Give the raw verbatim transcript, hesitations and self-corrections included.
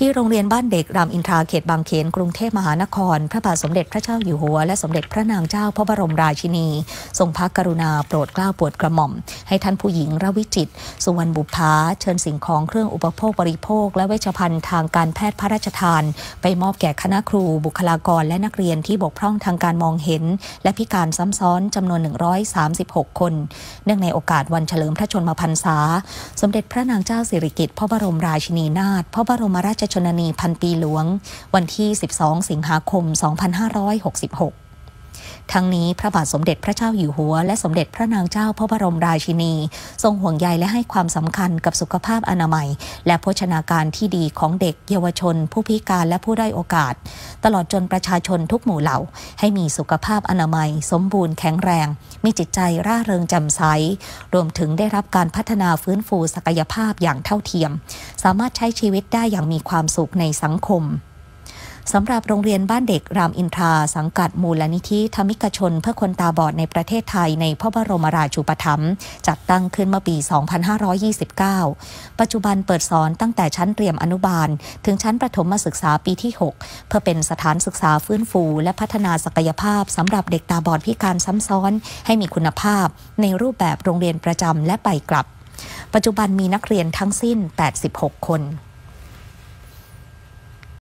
ที่โรงเรียนบ้านเด็กรามอินทราเขตบางเขนกรุงเทพมหานครพระบาทสมเด็จพระเจ้าอยู่หัวและสมเด็จพระนางเจ้าพระบรมราชินีทรงพระกรุณาโปรดเกล้าโปรดกระหม่อมให้ท่านผู้หญิงรวิจิตรสุวรรณบุภาเชิญสิ่งของเครื่องอุปโภคบริโภคและเวชภัณฑ์ทางการแพทย์พระราชทานไปมอบแก่คณะครูบุคลากรและนักเรียนที่บกพร่องทางการมองเห็นและพิการซ้ำซ้อนจำนวนหนึ่งร้อยสามสิบหกคนเนื่องในโอกาสวันเฉลิมพระชนมพรรษาสมเด็จพระนางเจ้าสิริกิติ์พระบรมราชินีนาถพระบรมราชชนนีพันปีหลวงวันที่สิบสองสิงหาคมสองพันห้าร้อยหกสิบหกทั้งนี้พระบาทสมเด็จพระเจ้าอยู่หัวและสมเด็จพระนางเจ้าพระบรมราชินีทรงห่วงใยและให้ความสำคัญกับสุขภาพอนามัยและโภชนาการที่ดีของเด็กเยาวชนผู้พิการและผู้ด้อยโอกาสตลอดจนประชาชนทุกหมู่เหล่าให้มีสุขภาพอนามัยสมบูรณ์แข็งแรงมีจิตใจร่าเริงแจ่มใสรวมถึงได้รับการพัฒนาฟื้นฟูศักยภาพอย่างเท่าเทียมสามารถใช้ชีวิตได้อย่างมีความสุขในสังคมสำหรับโรงเรียนบ้านเด็กรามอินทราสังกัดมูลนิธิธรรมิกชนเพื่อคนตาบอดในประเทศไทยในพระบรมราชูปถัมภ์จัดตั้งขึ้นเมื่อปี สองพันห้าร้อยยี่สิบเก้า ปัจจุบันเปิดสอนตั้งแต่ชั้นเตรียมอนุบาลถึงชั้นประถมศึกษาปีที่ หกเพื่อเป็นสถานศึกษาฟื้นฟูและพัฒนาศักยภาพสำหรับเด็กตาบอดพิการซ้ำซ้อนให้มีคุณภาพในรูปแบบโรงเรียนประจำและไปกลับปัจจุบันมีนักเรียนทั้งสิ้นแปดสิบหกคน